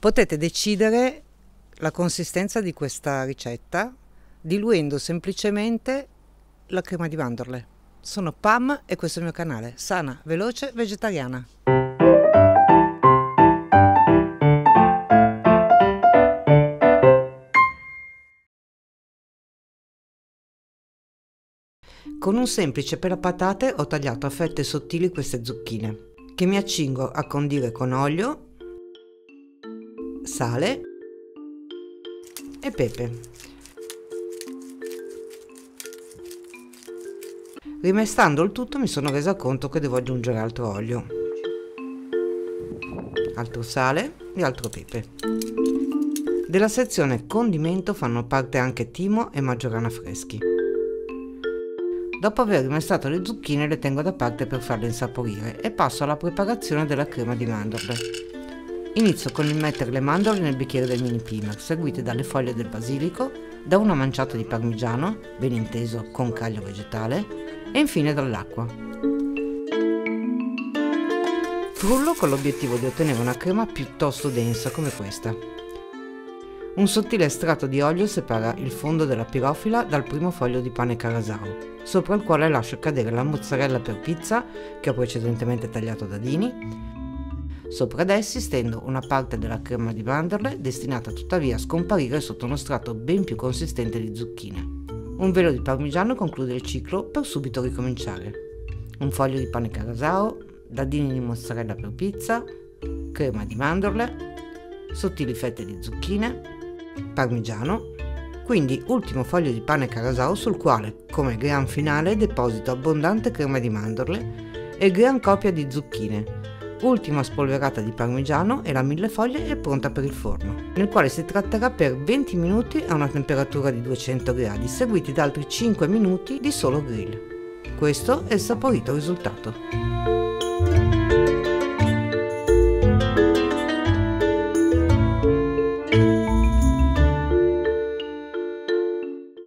Potete decidere la consistenza di questa ricetta diluendo semplicemente la crema di mandorle. Sono Pam e questo è il mio canale, sana, veloce, vegetariana. Con un semplice pelapatate ho tagliato a fette sottili queste zucchine, che mi accingo a condire con olio, sale e pepe. Rimestando il tutto mi sono resa conto che devo aggiungere altro olio, altro sale e altro pepe. Della sezione condimento fanno parte anche timo e maggiorana freschi. Dopo aver rimestato le zucchine le tengo da parte per farle insaporire e passo alla preparazione della crema di mandorle. Inizio con il mettere le mandorle nel bicchiere del mini primer, seguite dalle foglie del basilico, da una manciata di parmigiano, ben inteso con caglio vegetale, e infine dall'acqua. Frullo con l'obiettivo di ottenere una crema piuttosto densa come questa. Un sottile estratto di olio separa il fondo della pirofila dal primo foglio di pane carasau, sopra il quale lascio cadere la mozzarella per pizza che ho precedentemente tagliato a dadini. Sopra ad essi stendo una parte della crema di mandorle destinata tuttavia a scomparire sotto uno strato ben più consistente di zucchine. Un velo di parmigiano conclude il ciclo per subito ricominciare. Un foglio di pane carasau, dadini di mozzarella per pizza, crema di mandorle, sottili fette di zucchine, parmigiano, quindi ultimo foglio di pane carasau sul quale, come gran finale, deposito abbondante crema di mandorle e gran copia di zucchine. Ultima spolverata di parmigiano e la millefoglie è pronta per il forno, nel quale si tratterà per 20 minuti a una temperatura di 200 gradi, seguiti da altri 5 minuti di solo grill. Questo è il saporito risultato.